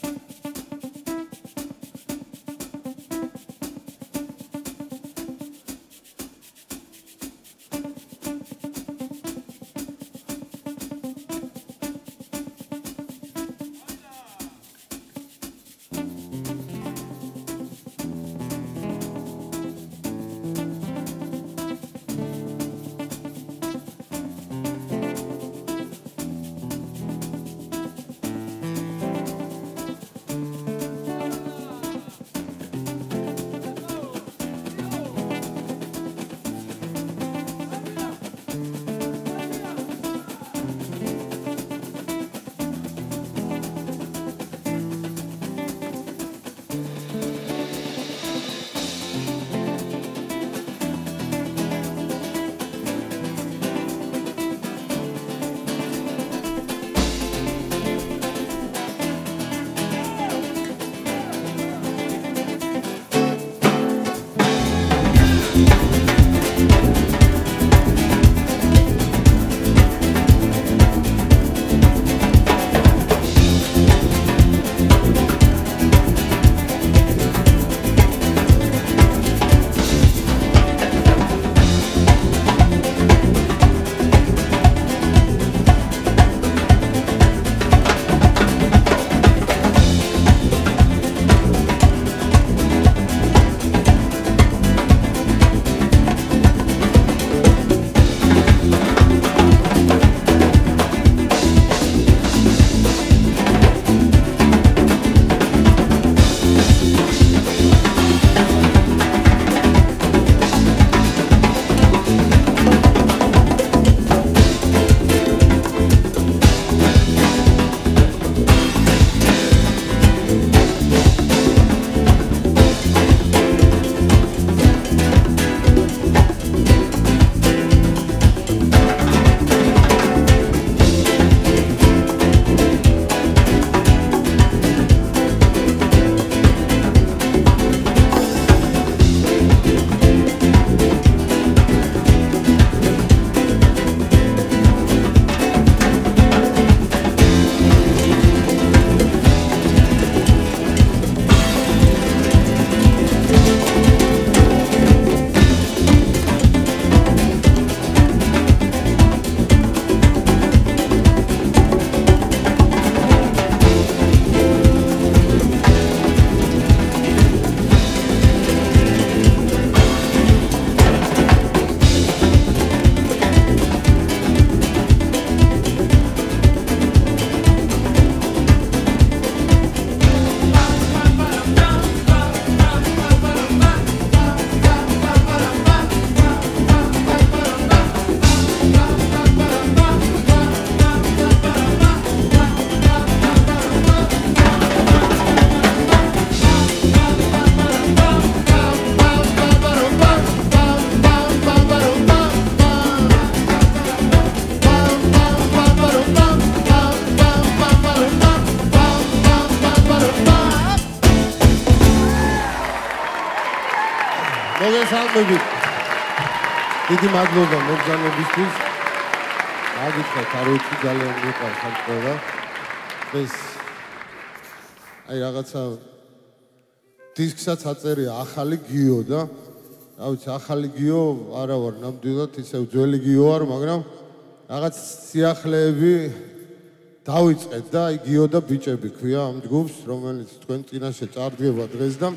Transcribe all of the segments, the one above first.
მოგესალმებით. დიდი მადლობა მოგზაურობისთვის. აგიცხოთ, არ ვიცი ძალიან მიყვარს ამ ყველა. ეს აი რაღაცა დისკსაც აწერია ახალი გიო და რა ვიცი ახალი გიო არა ვარ ნამდვილად ისევ ძველი გიო ვარ, მაგრამ რაღაც სიახლეები დავიწყეთ და აი გიო და ბიჭები ქვია ამ ჯგუფს, რომელიც თქვენ წინაშე წარდგება დღეს და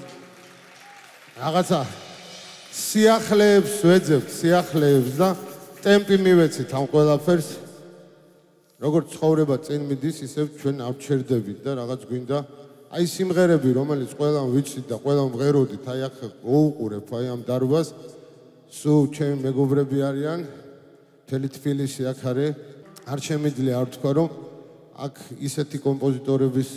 რაღაცა სიახლეებს ვეძებთ, სიახლეებს და ტემპი მივეცით ამ ყველაფერს. როგორც ცხოვრება წინ მიდის, ისევ ჩვენ ავჩერდებით და რაღაც გვინდა აი სიმღერები, რომელიც ყველამ ვიცით და ყველამ ვღეროდით, აი აქ მოუყურებ აი ამ დარბაზს. სულ ჩემი მეგობრები არიან, მთელი თბილისი აქ არის. არ შემიძლია არ თქვა, რომ აქ ისეთი კომპოზიტორების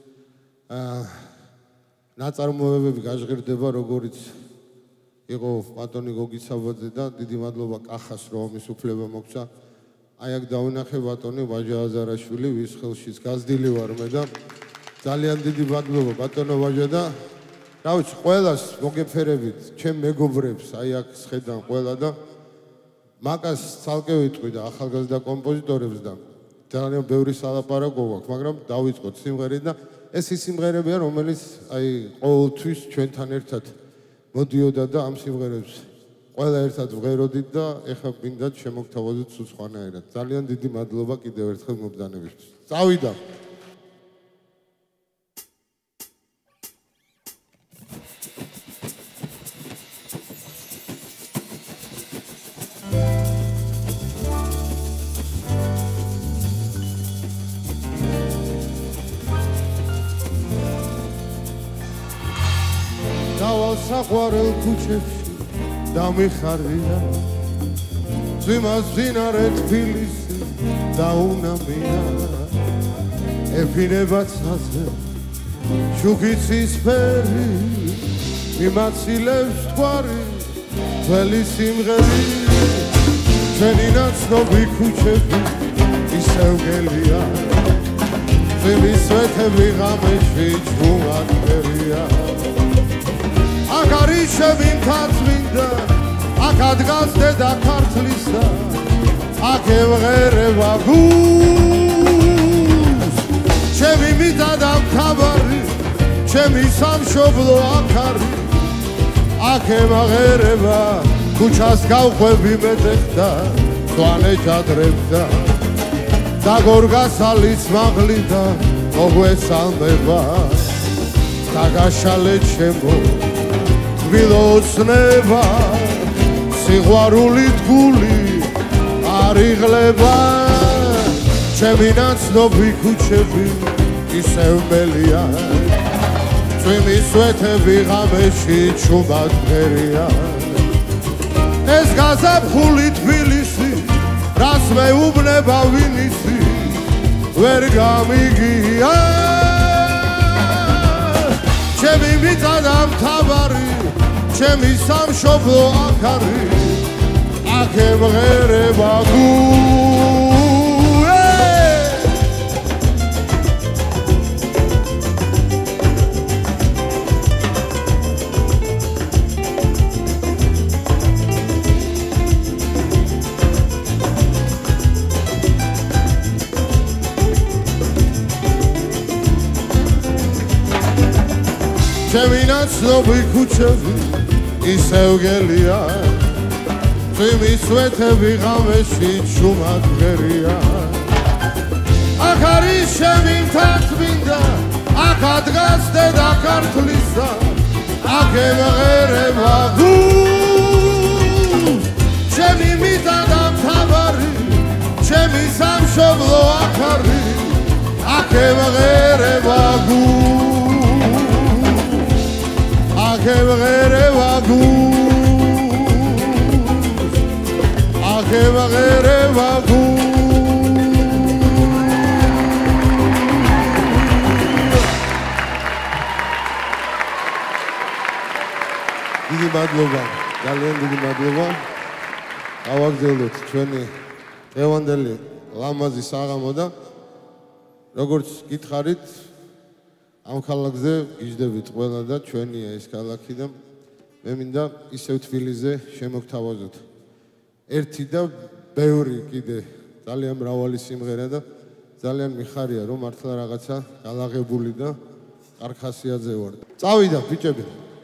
ნაწარმოებები გაჟღერდება, როგორიც იყო ბატონი გოგი საბაძე და დიდი მადლობა კახას, რომ ამის უფლება მოგცა. აი აქ დავინახე ბატონი ვაჟა აზარაშვილი, ვის ხელშიც გაზრდილი ვარ მე და ძალიან დიდი მადლობა ბატონო ვაჟა და რა ვიცი, ყველას მოგეფერებით, ჩემ მეგობრებს, აი აქ სხედან ყველა და მაკას ცალკე ვიტყვი და ახალგაზრდა კომპოზიტორებს და ძალიან ბევრი სალაპარაკო გვაქვს, მაგრამ დავიწყოთ სიმღერით და ეს ის სიმღერებია, რომელიც აი ყოველთვის ჩვენთან ერთად მოდიოდა და ამ სიმღერებს ყველა ერთად ვღეროდით და ეხლა მინდათ შემოგთავაზოთ სულ სხვანაირად. ძალიან დიდი მადლობა კიდევ ერთხელ მობრძანებისთვის. წავიდა. დავალ საყვარელ ქუჩებში დამიხარია ძვიმას მძინარე თბილისი დაუნამია ეფინება ცაზე შუქი ცისფერი მიმაცილებს თქვარი ძველი სიმღერი ჩვენი ნაცნობი ქუჩები ისევ გელია ძვლის სვეთები ღამეში ჩუმადერია აქ არის შევინთა წმინდა აქ ადგას დედა ქართლისა აქ ევღერება გულს ჩემი მიწა და მთავარი ჩემი სამშობლო აქ არის აქ ევღერება ქუჩას გავყვები მეტეხდა სვანე ჭადრებდა და გორგასალის მაღლიდა მოგვესალმება დაგაშალე ჩემო ვილოსნება სიყვარულით გული არიღლება ჩემი ნაცნობი ქუჩები ისევ მელია წვიმის სვეთები ღამეში ჩუმად ღერია ეს გაზაფხული თბილისი რას მეუბნება ვინისი ვერ გამიგია ჩემი მიწა და მთავარი ჩემი სამშობლო აქ არის აქ ემღერება ჩემი ნაცნობი ქუჩები ისევ გელია წვიმის სვეთები ღამეში ჩუმად ღერია აქ არის შევინთა წმინდა აქ ადგას დედა ქართლისა აქ ემღერება გულს ჩემი მიწა და მთავარი ჩემი სამშობლო აქ არის აქ ემღერება გულს აქ ემღერება გულს აქ ემღერება დიდი მადლობა, ძალიან დიდი მადლობა. გავაგრძელოთ ჩვენი დღევანდელი ლამაზი საღამო და როგორც გითხარით ამ ქალაქზე გიждდებით ყველა და ჩვენია ეს ქალაქი და მე მინდა ისევ თბილისზე შემოგთავაზოთ ერთი და ბევრი კიდე ძალიან მრავალი სიმღერა და ძალიან მიხარია რომ მართლა რაღაცა გალაღებული და კარხასიაძე ვარ. წავიდა ბიჭები.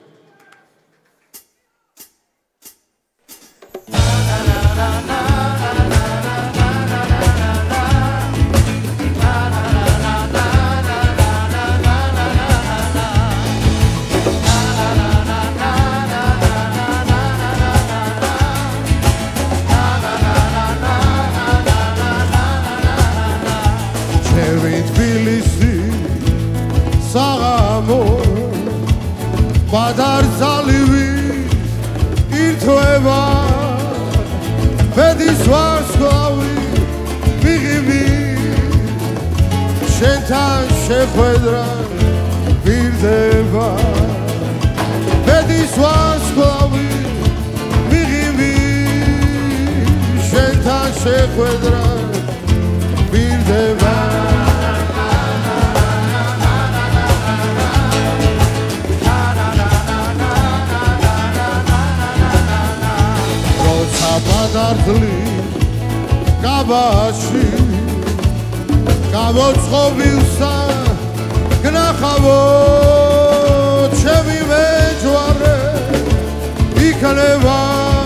ბადარზალივი ირთვება ბედის ვარსკვლავი მიღიმი შენთან შეხვედრა ვირდება ბედის ვარსკვლავი მიღიმი შენთან შეხვედრა ვირდება ბადარძლი კაბაში გამოწყობილსა გნახ სახავო ჩემი მეჯვარე იქნება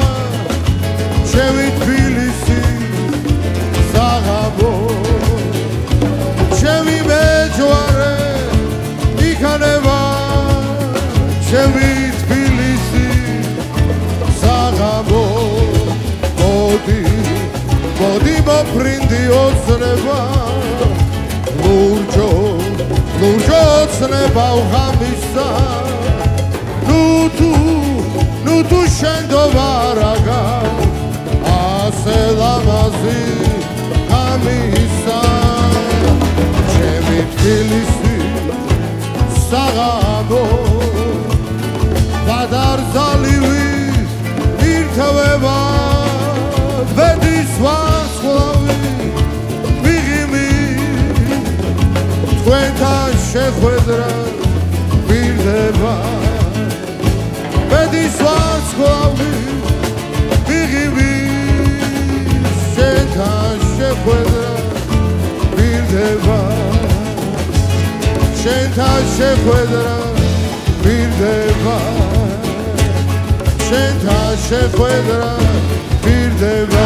ჩემი თბილისი საღამო ჩემი მეჯვარე იქნება ჩემი თბილისი საღამო მოდი მოფრინდი ოცნება ლურჯო ოცნება უღამისა ნუ თუ შენდოვარაგა ასე ლამაზი ამისა ჩემი თბილისი საღამო გადარძალივის ირთვება ბედის ვარსკვლავი მიღიმი თქვენთან შეხვედრა გვირდება ბედის ვარსკვლავი მიღიმი შენთან შეხვედრა გვირდება შენთან შეხვედრა გვირდება შენთან შეხვედრა გვირდება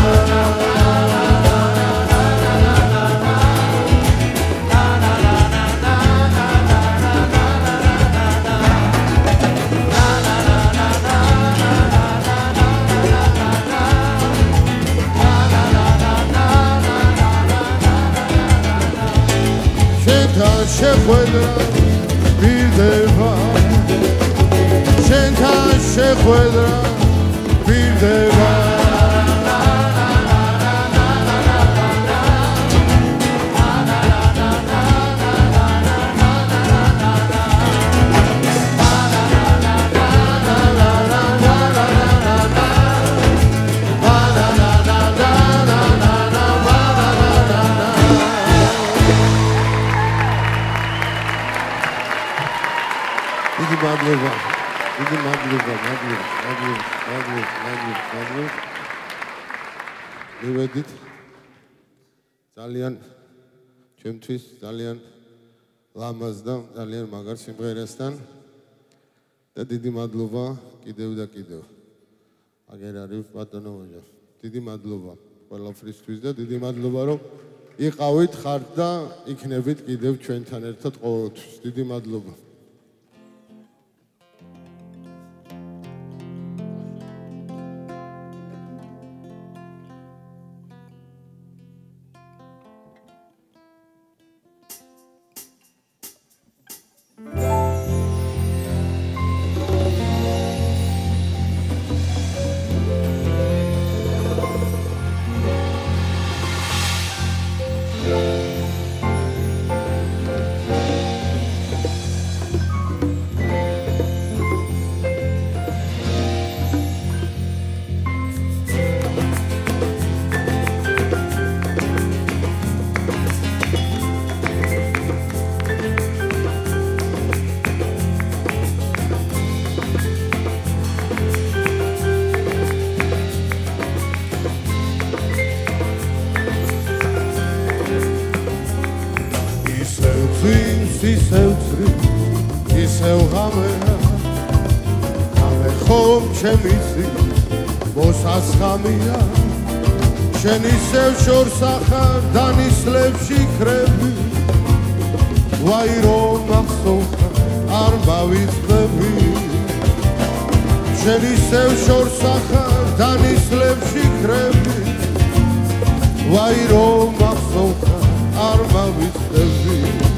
შეხვედრა გვირდება შენთან შეხვედრა გვირდება დიდი მადლობა მივედით ძალიან ჩემთვის ძალიან ლამაზ და ძალიან მაგარ სიმღერასთან და დიდი მადლობა კიდევ და კიდევ აგერ არის ბატონო მოჟა დიდი მადლობა ყველაფრისთვის და დიდი მადლობა რომ იყავით ხართ და იქნებით კიდევ ჩვენთან ერთად ყოველთვის დიდი მადლობა ისევ ღამეა ამე ხომ ჩემიცი მოსასხამია შენ ისევ შორს ახარ დანისლებში ხრები ვაი რომ მახსოვხარ არ მავიწყდები შენ ისევ შორს ახარ დანისლებში ხრები ვაი რომ მახსოვხარ არ მავიწყდები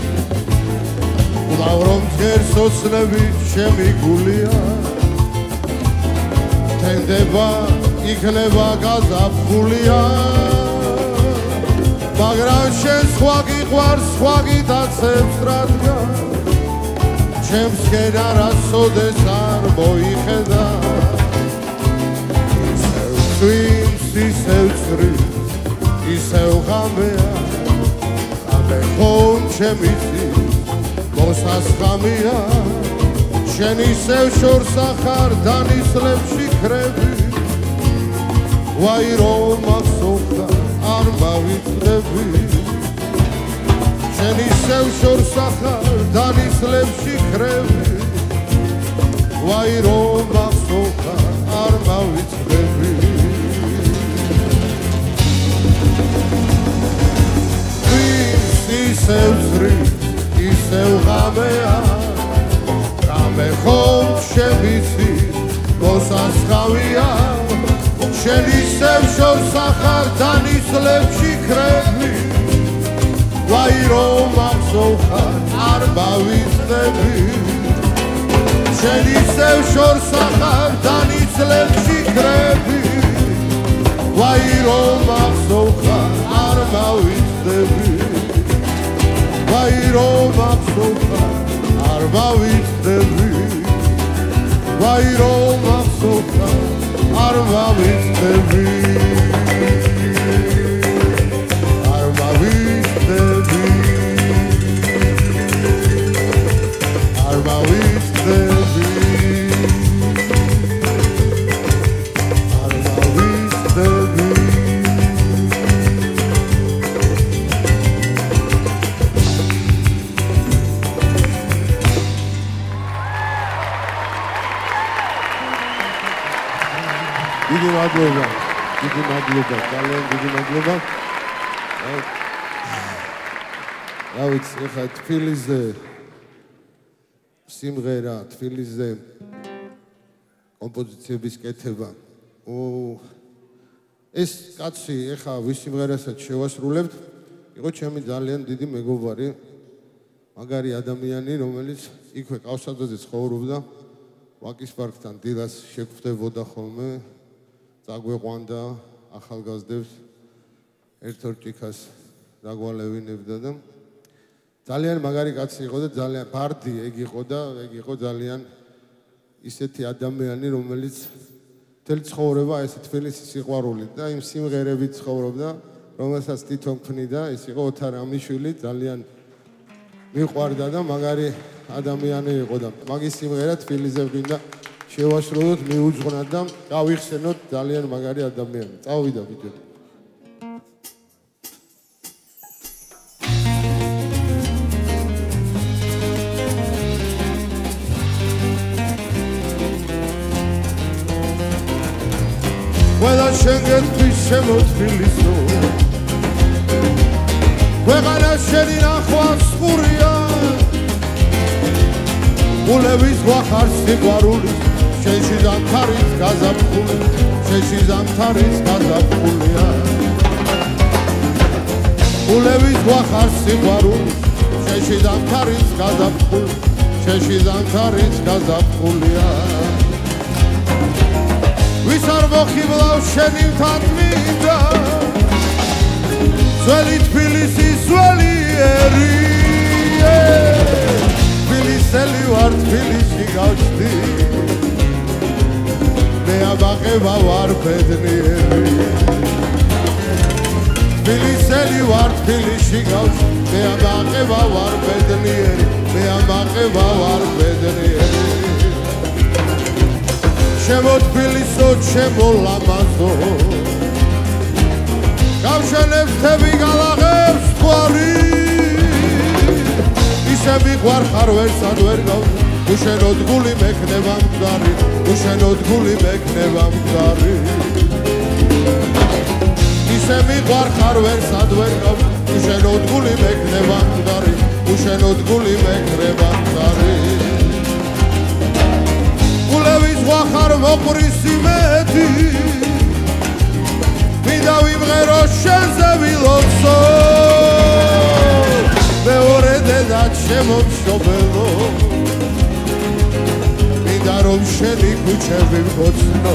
რომ თერსოცნები ჩემი გულია თენდება იქნება გაზაფხულია მაგრამ შენ სხვა გიყვარს სხვა გიტაცებს რადგან ჩემს გენ არასოდეს არ მოიხედა ისევ წვიმს ისევ წრის ისევ ღამეა ღამე ხომ ჩემიცი მოსასხამია შენ ისევ შორს ახარ დანისლებში ხრები ვაი რომ მახსოვხარ არ მავიწყდები შენ ისევ შორს ახარ დანისლებში ხრები ვაი რომ ახსოვხარ არ მავიწყდები ვის ისევ ზრის ისევ ღამეა რამე ხომ შემიცი მოსასხავია შენ ისევ შორს ახარ დანისლებში ხრები ვაი რომ ახსოვხარ არ მავიწყდები შენ ისევ შორს ახარ დანისლებში ხრები ვაი რომ ახსოვხარ არ მავიწყდები ვაი რომ ახსოვხარ არ მავიწყდები ვაი რომ ახსოვხარ არ მავიწყდები არ მავიწყდები არ მავიწყდები არ მავიწყდები დიდი მადლობა, ძალიან დიდი მადლობა. რა ვიცი, ეხლა თბილისზე სიმღერა, თბილისზე კომპოზიციების კეთება. ეს კაცი ეხლა ვის სიმღერასაც შევასრულებთ, იყო ჩემი ძალიან დიდი მეგობარი, მაგარი ადამიანი, რომელიც იქვე კავსაძეზე ცხოვრობდა, ვაკის პარკთან დილას შეგვხვდებოდა ხოლმე. წაგვეყვანდა ახალგაზრდებს ერთ-ორ ჭიქას დაგვალევინებდა და ძალიან მაგარი კაცი იყო და ძალიან ბარდი ეგ იყო ძალიან ისეთი ადამიანი რომელიც მთელი ცხოვრება ესე თბილისის სიყვარულით და იმ სიმღერებით ცხოვრობდა რომელსაც თვითონ ქმნიდა ეს იყო ოთარ ამიშვილი ძალიან მიყვარდა და მაგარი ადამიანი იყო და მაგის სიმღერა თბილისზე გვინდა შევასრულოთ, მიუძღვნათ და გავიხსენოთ ძალიან მაგარი ადამიანი. წავიდა ბიჭო. ყველა შეგეთვის შემოთბილისო ქვეყანა შენი ნახვას ხურია გულების გვახარ სიყვარულის შენში ზამთარიც გაზაფხული შენში ზამთარიც გაზაფხულია გულების გვახარ სიყვარულის შენში ზამთარიც გაზაფხული შენში ზამთარიც გაზაფხულია ვის არ მოხიბლავ შენი მთაწმინდა ძველი თბილისი ძველი თბილისელი ვარ თბილისში გავჩდი მე აბაყება ვარ ბედნიერი თბილისელი ვარ თბილისში გავჩდი მე აბაყება ვარ ბედნიერი მე აბაყება ვარ ბედნიერი ჩემო თბილისო ჩემო ლამაზო გავშენებს თები გალაღებს თვარი ისე მიყვარხარ ვერსად ვერ გავდო უშენოდ გული მექნება მკვდარი უშენოდ გული მექნება მკვდარი ისე მიყვარხარ ვერსად ვერ გავდო უშენოდ გული მექნება მკვდარი უშენოდ გული მექნება მკვდარი გულების ვახარ მოყვრისი მეტი მინდა ვიმღერო შენზე ვილოცო მეორე დედა შემომშობელო მინდა რომ შენი ქუჩები მგოცნო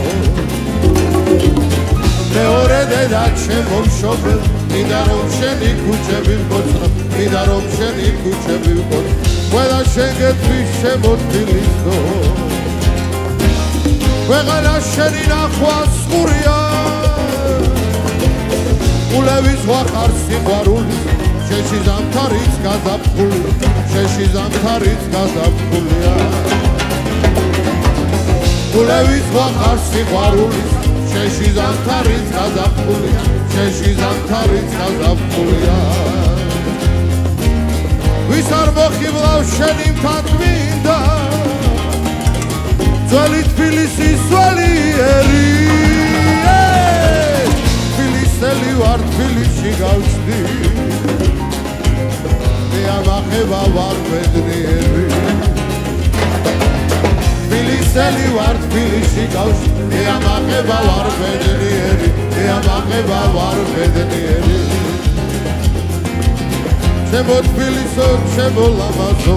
მეორე დედა შემომშობელო მინდა რომ შენი ქუჩები მგოცნო მინდა რომ შენი ქუჩები მგოცნო ყველა შეგეთვის შემოთბილისო ქვეყანა შენი ნახვას ხურია გულების ვახარ სიყვარულის შენში ზამთარიც გაზაფხული შენში ზამთარიც გაზაფხულია გულების ვახარ სიყვარულის შენში ზამთარიც გაზაფხულია შენში ზამთარიც გაზაფხულია ვის არ მოხიბლავ შენი მთაწმინდა ძველი თბილისის ძვლიერი თბილისელი ვარ თბილისში გავჩნდი მე ამახება ვარ ბედნიერი თბილისელი ვარ თბილისში გავჩნდი მე ამახება ვარ ბედნიერი მე ამახება ვარ ბედნიერი ჩემო თბილისო ჩემო ლამაზო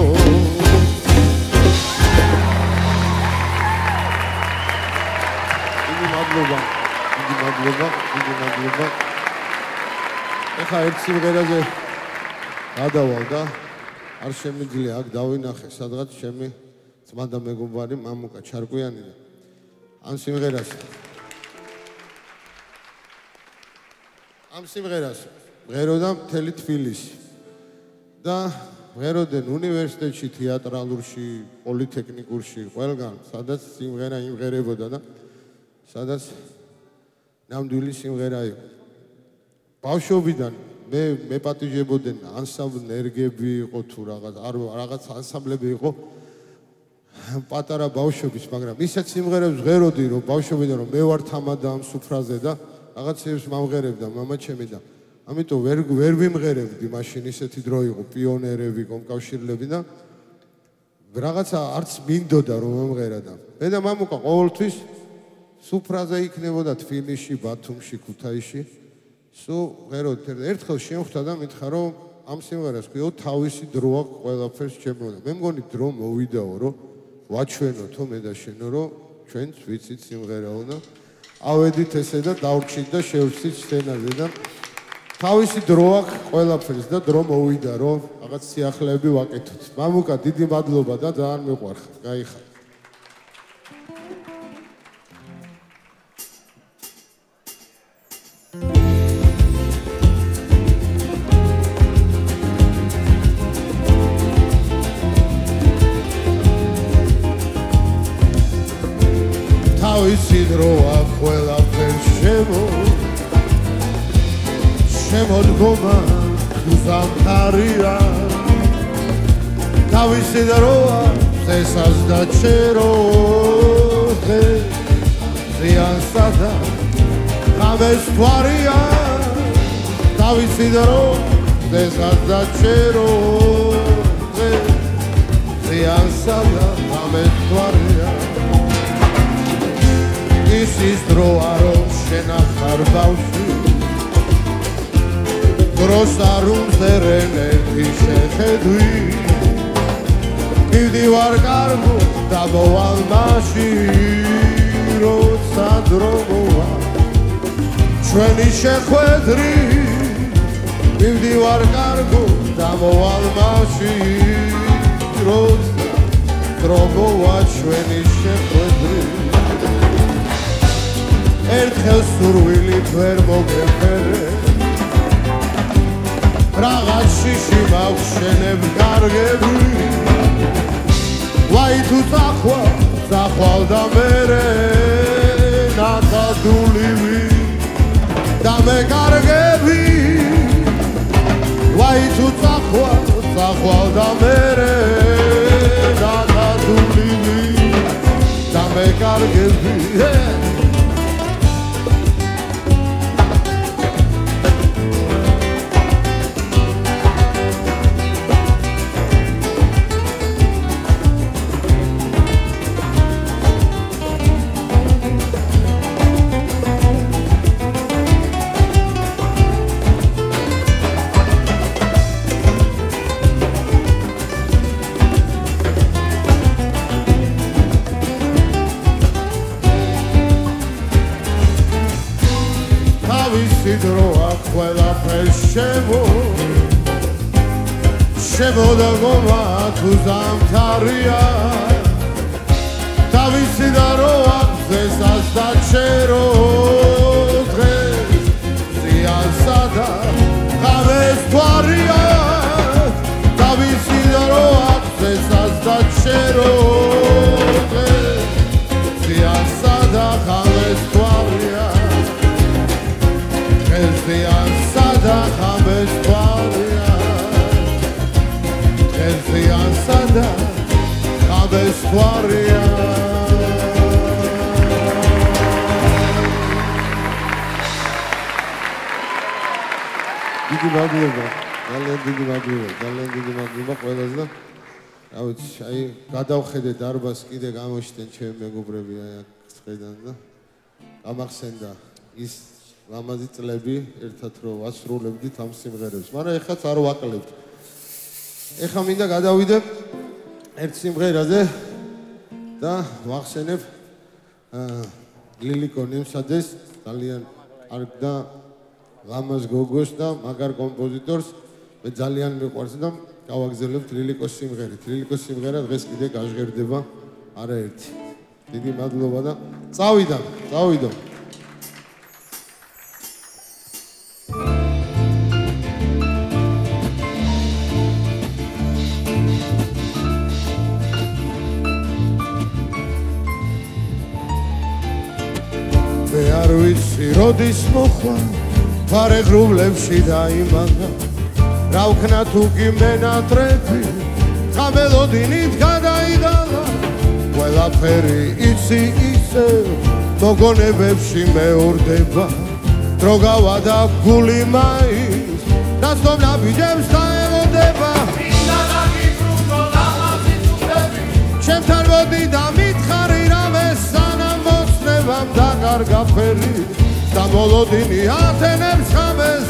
მადლობა. ეხა ერთ სიმღერაზე გადავალ და არ შემიძლია აქ დავინახე სადღაც ჩემი ძმა და მეგობარი მამუკა ჩარკვიანი და ამ სიმღერას მღეროდა მთელი თბილისი და მღეროდნენ უნივერსიტეტში, თეატრალურში, პოლიტექნიკურში, ყველგან, სადაც სიმღერა იმღერებოდა და სადაც ნამდვილი სიმღერა იყო. ბავშვობიდან მე მეპატიჟებოდნენ ანსამბლები იყო თუ რაღაც ანსამბლები იყო პატარა ბავშვობის, მაგრამ ისეთ სიმღერებს ვღეროდი, რომ ბავშვობიდან რომ მე ვარ თამადა ამ სუფრაზე და რაღაცებს მამღერებდა მამა ჩემი და ამიტომ ვერ ვიმღერებდი მაშინ ისეთი დრო იყო პიონერები, კომკავშირლები და რაღაცა არც მინდოდა რომ მომღერა და მე და მამუკა ყოველთვის სუფრაზე იქნებოდა თბილისში, ბათუმში, ქუთაისში. სულ ღეროდი ერთხელ შემხვდა და მითხრა რომ ამ სიმღერას ქვიო თავისი დრო აქვს ყველაფერს ჩემოდა. მე მგონი დრო მოვიდაო რომ ვაჩვენოთო მე და შენო რომ ჩვენც ვიცით სიმღერაო და ავედით ესე და დავრჩით და შევცით სცენაზე და თავისი დრო აქვს ყველაფერს და დრო მოვიდა რომ რაღაც სიახლეები ვაკეთოთ. მამუკა დიდი მადლობა და ძალიან მიყვარხარ. გაიხარ. თავისი დრო აქვს ყველაფერს შემოდგომა თუ ზამთარია თავისი დრო აქვს წესას და ჩერო ზიანსა და ღამეს თვარია თავისი დრო წესას და ჩერო ზიანსა და ღამეს თვარია ისის დრო არო შენ ახარ ბავშვი დროს არ უმზერენეთი შეხედვი მივდივარ კარგო და მოვალ მაშინ როცა დრო მოვა ჩვენი შეხვედრი მივდივარ კარგო და მოვალ მაშინ როცა დრო მოვა ჩვენი შეხვედრი ერთხელ სურვილით ვერ მოგეფერე რაღაც შიში მაქვს შენებ გარგები ვაი თუ წახვალ და მერე ნახადულივი და მე გარგები ვაი თუ წახვალ და მერე ნახადულივი და მე გარგები დრო აქვს ყველაფერს შემოდგომა თუ ზამთარია თავისი დრო აქვს წესას და ჩერო დღეს ზიანსა და ღამეს თვარია თავისი დრო აქვს წესას და ჩერო დღეს ზიანსა და ღამეს თვარია ზიანსა და ღამეს თვარია ბესტვარია დიდი მადლობა ძალიან დიდი მადლობა ყველას და რა ვიცი აი გადავხედე დარბაზს კიდე გამოჩნდნენ ჩემი მეგობრები აი აქ წედან და გამახსენდა ის ლამაზი წლები ერთად რომ ვასრულებდით ამ სიმღერებს მაგრამ ეხლაც არ ვაკლებთ ეხლა მინდა გადავიდე ერთ სიმღერაზე და ვახსენებ ლილიკო ნემსაძეს ძალიან კარგ და ლამაზ გოგოს და მაგარ კომპოზიტორს მე ძალიან მიყვარს და გავაგზავნებთ ლილიკოს სიმღერით. ლილიკოს სიმღერა დღეს კიდე გაჟღერდება არაერთი. დიდი მადლობა და წავიდა. მე არ ვიცი როდის მოხვა ფარეღრუბლებში დაიმაგა რა ვქნა თუ კი მენატრები გამელოდინით გადაიღალა ყველაფერი იცი ისე მოგონებებში მეორდება დრო გავა და გული მაინც დასდომ ნაბიჯებს დაემოდება ჩემთან მოდი და მითხარი რამე სანამ მოცნებამ დაკარგა ფერი და მოლოდინი ათენებს ხამეს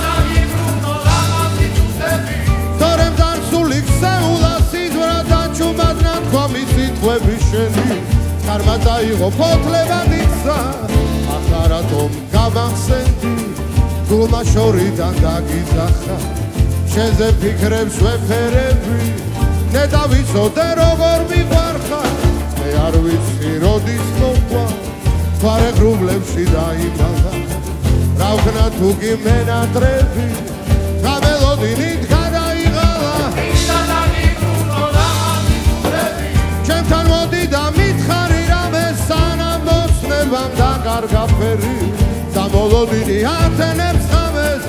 თორემ დარსული ქსეულა სიზვრა და ჩუმადნა თქვა მისი თვები შენი კარმა წაიღო ფოთლება დიცა ახლა რატომ გამახსენდი გულმა შორიდან დაგიძახა შენზე ფიქრებს ვეფერები ნეტა ვიცოდე როგორ მიყვარხარ მე არ ვიცი როდის მოყვა ფარეღრუბლებში დაიმალდა რა ვქნა თუ კი მენატრები გამელოდინით გადაიღალა ჩემთან მოდი და მითხარი რამე სანამ მოცნებამ დაკარგა ფერი და მოლოდინი ათენებს ხამეს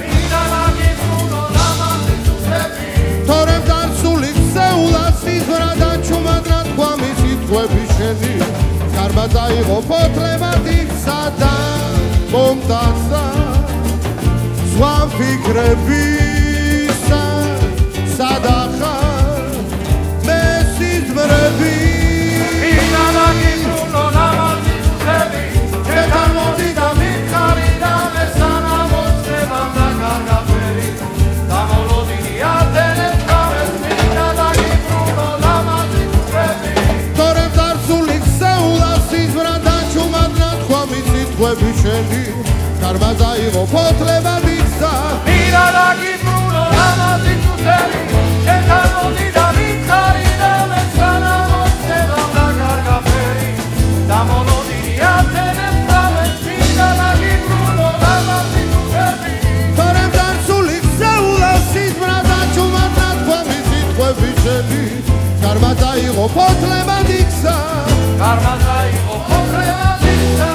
თორემ დარსული ქსეულა სიზვრა და ჩუმადნა თქვა მისი თვები შენი კარმა წაიღო ფოთლება დიცა და მომტანსა ზღვა ფიქრებისა სადახარ მე სიზმრები ინანაგიბრუნო ნამაზი წლები ჩემთან მოდი და მითხარი რამე სანამ მოცნებამ დაკარგა ფერი და მოლოდინი ათენებს ხამეს ინანაგიბრუნო ნამაზი წლები თორემ დარსული ქსეულა სიზვრა და ჩუმადნა თქვა მისი თვები შენი კარმა წაიღო ფოთლება დიცა ინანაგიბრუნო ნამაზი წლები ჩემთან მოდი და მითხარი რამე სანამ მოცნებამ დაკარგა ფერი და მოლოდინი ათენებს ხამეს ინანაგიბრუნო ნამაზი წლები თორემ დარსული ქსეულა სიზვრა და ჩუმადნა თქვა მისი თვები შენი კარმა წაიღო ფოთლება დიცა კარმა წაიღო ფოთლება დიცა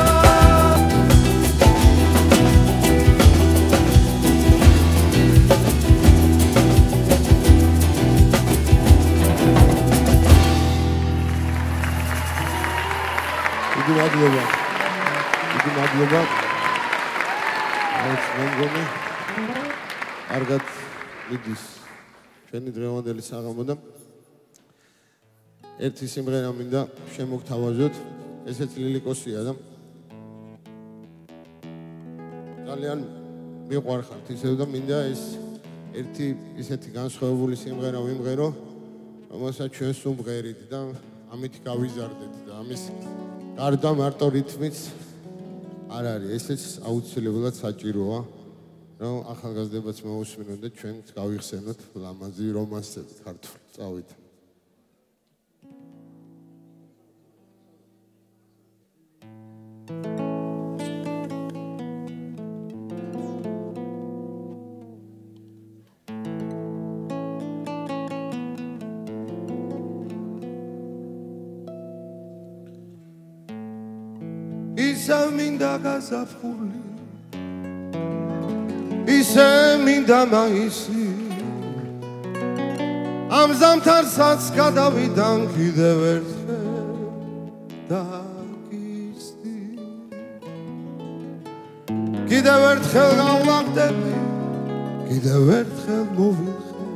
დიდი მადლობა მე მგონი კარგად მიდის ჩვენი დღევანდელი საღამო და ერთი სიმღერა მინდა შემოგთავაზოთ ესეც ლილიკოსია და ძალიან მიყვარხართ ისევ და მინდა ეს ერთი ისეთი განსხვავებული სიმღერა ვიმღერო რომელსაც ჩვენ სუმღერით და ამით გავიზარდეთ და ამის გარდა მარტო რითმიც არ არის ესეც აუცილებლად საჭიროა რომ ახალგაზრდებაც მოусმინოთ და ჩვენც გავიხსენოთ ლამაზი რომანსები ქართული წავით ისე მინდა გაზაფხული ისე მინდა მაისი ამ ზამთარსაც გადავიდან კიდევ ერთხელ და გისდი კიდევ ერთხელ გავლაგდები კიდევ ერთხელ მოვიხე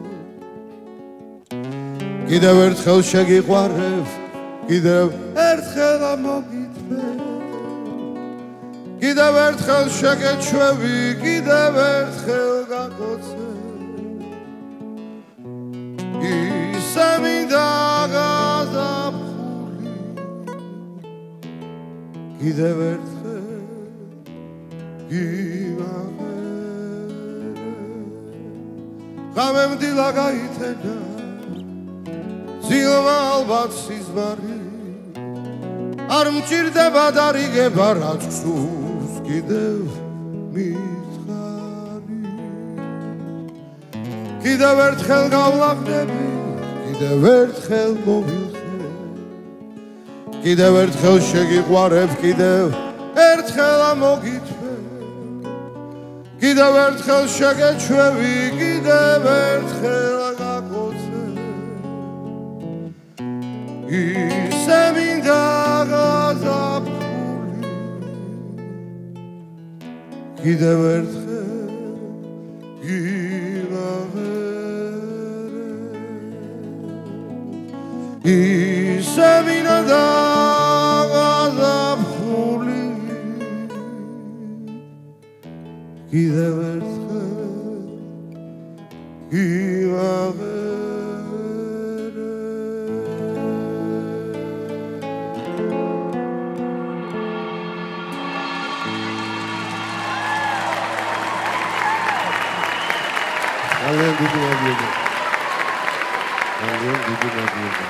კიდევ ერთხელ შეგიყვარებ კიდევ ერთხელ მოგითხრე კიდევ ერთხელ შეგეჩვევი კიდევ ერთხელ გაგოცე ისე მინდა გაზაფხული კიდევ ერთხელ გიმაღერე ღამემ დილა გაითენა ძილმა ალბათ სიზმარი არ მჭირდება დარიგება რაც გსურს კიდევ მითხარი კიდევ ერთხელ გავლაგდები კიდევ ერთხელ მოვილხე კიდევ ერთხელ შეგიყვარებ კიდევ ერთხელ მოგითხრე კიდევ ერთხელ შეგეჩვევი კიდევ ერთხელ გაგოცე ისე მინდა გაზაფხული კიდევ ერთხელ გიმაღერე ისე მინდა გაზაფხული კიდევ ერთხელ გიმაღერე ძალიან დიდი მადლობა. ძალიან დიდი მადლობა.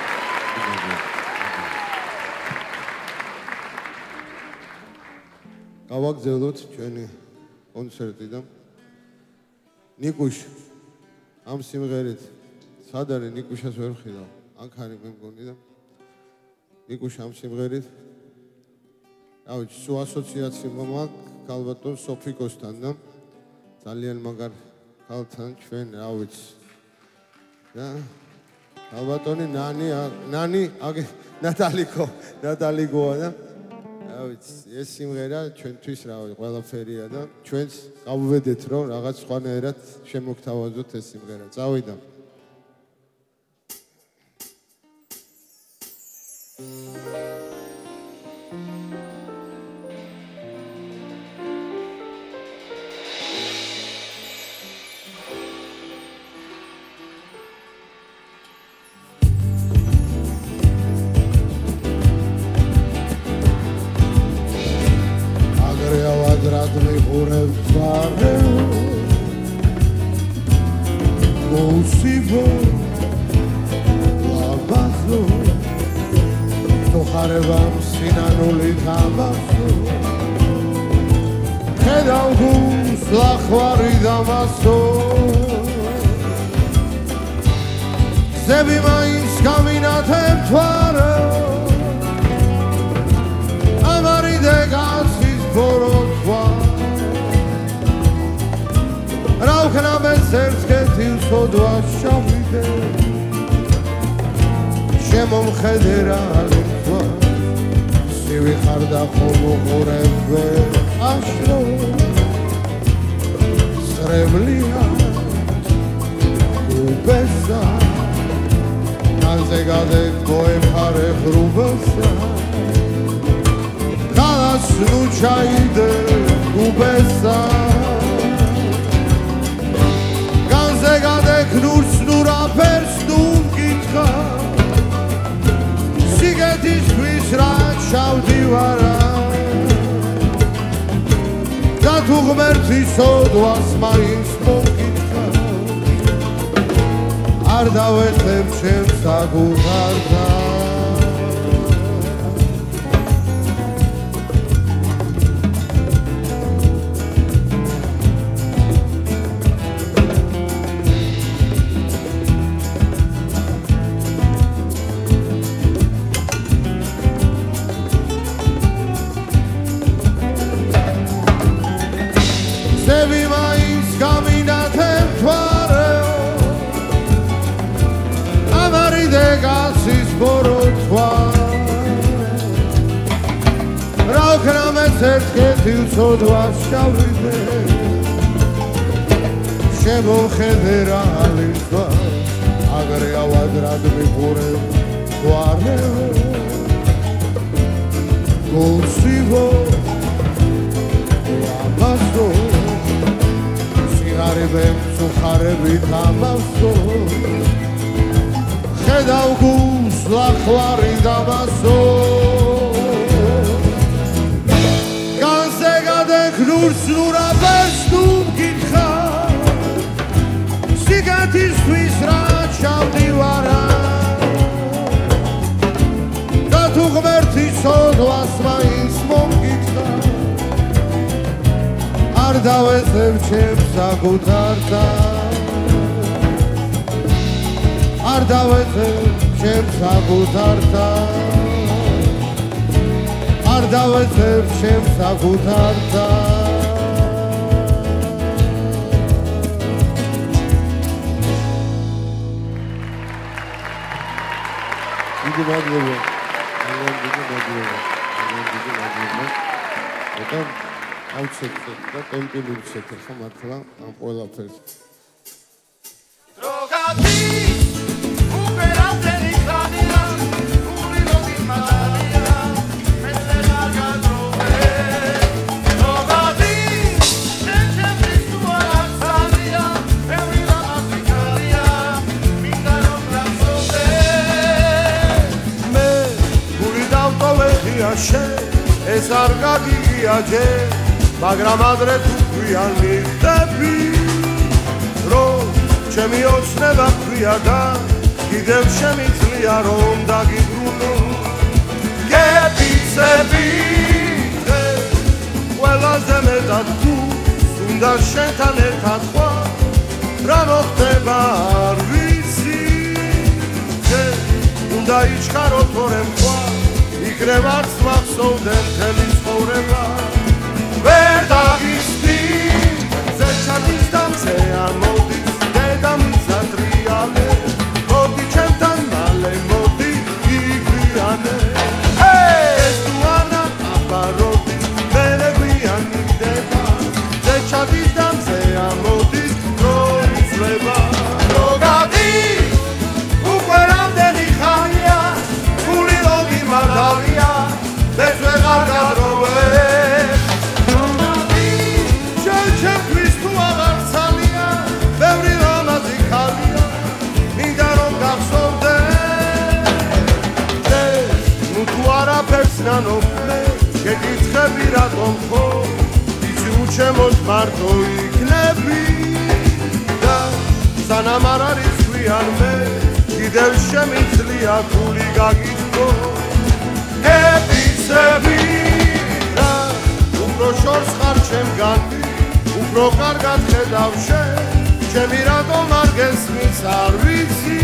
გავაგზავნოთ ჩვენი კონცერტი და ნიკუშ ამ სიმღერით სად არის ნიკუშას ვერ ვხედავ. ანქარი მე მგონი და ნიკუშ ამ სიმღერით რა ვიცი სულ ასოციაცია მაქვს ქალბატონ სოფიკოსთან და ძალიან მაგარ ქალთან ჩვენ რა ვიცი და ქალბატონი ნანი აგე ნატალიკოა და რა ვიცი ეს სიმღერა ჩვენთვის რა ვიცი ყველაფერია და ჩვენს გავვედეთ რომ რაღაც სხვანაირად შემოგთავაზოთ ეს სიმღერა წავიდა Zebi mais caminatem tware Amari de gasis borotwa Raukna bezers ketil sodwa shavide Shemom khedera alitwa Sivi kharda khomo goreve ashro Srevlia ubesa Zegade koe pare hrubasa Kalas nuchaide ubesa Ganzegade knurs nura persnum gitcha Sigetis visrat shavdivara Da tughmerti sodvas mais mongitcha არ დავეწებ ჩემს საგუღარდა Sevi mais caminate tware ერთხელ ცოდვას შავრიდე შემოხედე რა ალისვა აგრე ავადრად მიყურებ გვარე გულსივო ამასო სიგარები სუხარებით ამასო ხედავ გულს ლახლარი დამასო განზე გადეკნურს ნურაბეს თუ მკითხა სიგათისთვის რა ჩავდივარა და თუ ღმერთი ცოდვას მაინც მომკითხა არ დავეცებ ჩემს საკუთართა არ დავეცებ ჩემს საკუთართა არ დავეცებ ჩემს საკუთართა დიდი მადლობა და ავცეთეთ და ტემპი მივცეთ ხომ მართლა ამ ყველაფერს ეს არ გაგიგია ჯერ მაგრამ ადრე თუ გვიანი ხდები რომ ჩემი ოცნება ქვია და კიდევ შემიძლია რომ დაგიბრუნო გეფიცები ყველაზე მეტად თუ უნდა შენთან ერთად ხვა რა მოხდება არ ვიცი უნდა იჩქარო თორემ ხვა იქნებ არც მახსოვდე მთელი ცხოვრება ვერ დაგისდი ზეჩადის დამზე არ მოდის დედამის ატრიალე მოდი ჩემთან მალე მოდი იგვიანე ეს თუ არა აბაროდი მერე გვიანდება ზეჩადის დამზე არ მოდის პროიცლება რო გადის უკვე რამდენი ხანია გული ლოგი მადავია ეს ვეღარ გადროვე ჩემთვის თუ აღარ ცალია ბევრი რამაზი ხალია მინდა რომ გახსოვდე ნუ თუ არაფერს ნანოხმე შეგიცხები რატომ ხო იცი უჩემოდ მარტო იქნები და სანამ არ არის გვიანმე კიდევ შემიძლია გული გაგიწყო ეპიცები და უფრო შორს ხარ ჩემგან უფრო კარგად ხედავ ჩემი რატომ არ გესმის არ ვიცი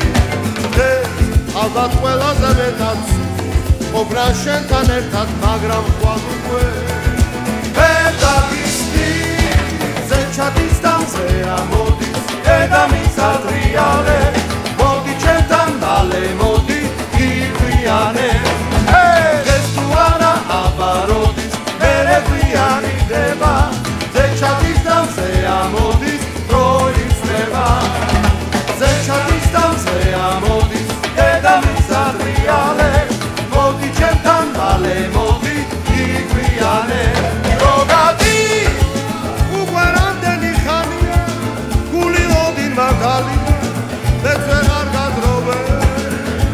ალბათ ყველაზე მეტად ყოფნა შენთან ერთად მაგრამ ხვალ უკვე ვერ დაგისდი ზეჩადის დამზე ამოდის დედამის ატრიალე მოდი ჩემთან მალე მოდი იგვიანე ეს თუ არა აბაროდის მერე გვიანდება ზეჩადის დამზე ამოდის პროიცლება ზეჩადის დამზე ამოდის დედამის ატრიალე მოდი ჩემთან მალე მოდი იგვიანე რო გადის უკვე რამდენი ხანია გული ოდინ მაგალია ეს ვეღარ გადროვე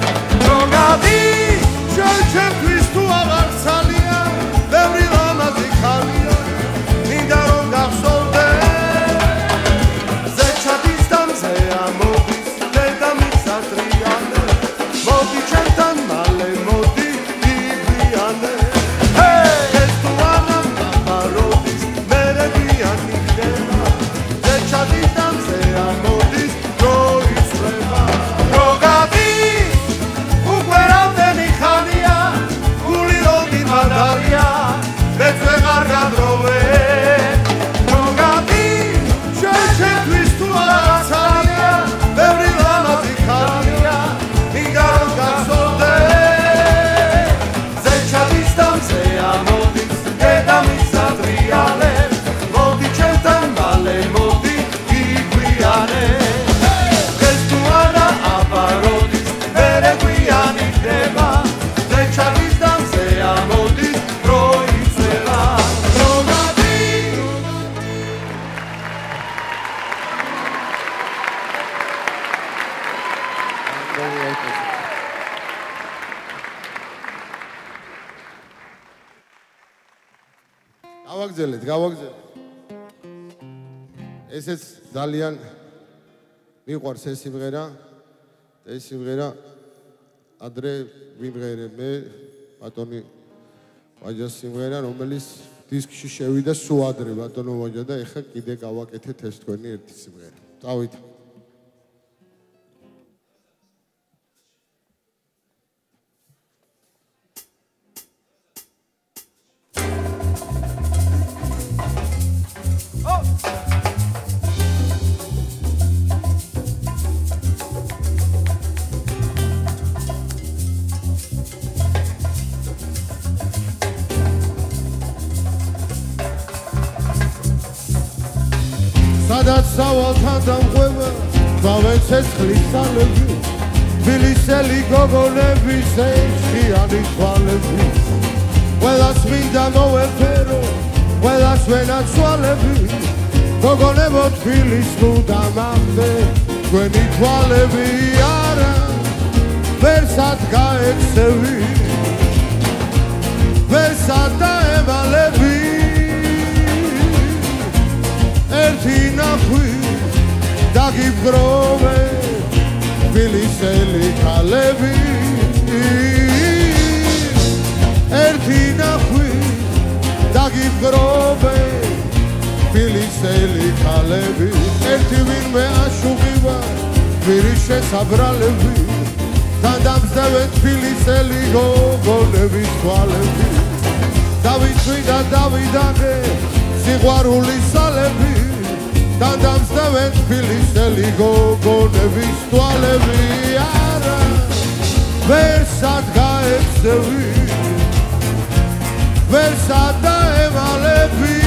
გავაგზელეთ. ესეც ძალიან მიყვარს ეს სიმღერა. ეს სიმღერა ადრე ვიმღერე მე ბატონი ვაჯას სიმღერა, რომელიც დისკში შევიდა სულ ადრე ბატონო ვაჯა და ეხლა კიდე გავაკეთეთ ეს თქვენი ერთი სიმღერა. წავით. სადაც სავალთან დამღვევა გავეცეს ხლისალები თბილისელი გოგონები შეშიანი თვალები ყველას მინდა მოვეფერო ყველას ვენაცვალები გოგონებო თბილის მუდამამდე თქვენი თვალები არა ვერსად გაექცევი ვერსად დაემალები ერთი ნახვი დაგიბროვე თბილისელი ქალები ერთი ნახვი დაგიბროვე თბილისელი ქალები ერთი ვინმე აშუღივა გვირის შესაბრალები თან დამსდევენ თბილისელი გოგონების თვალები დავიცვი და დავიდაგე სიყვარულის სალები თან დამსდევენ თბილისელი გოგონების თვალები არა ვერსად გაექცევი ვერსად დაემალები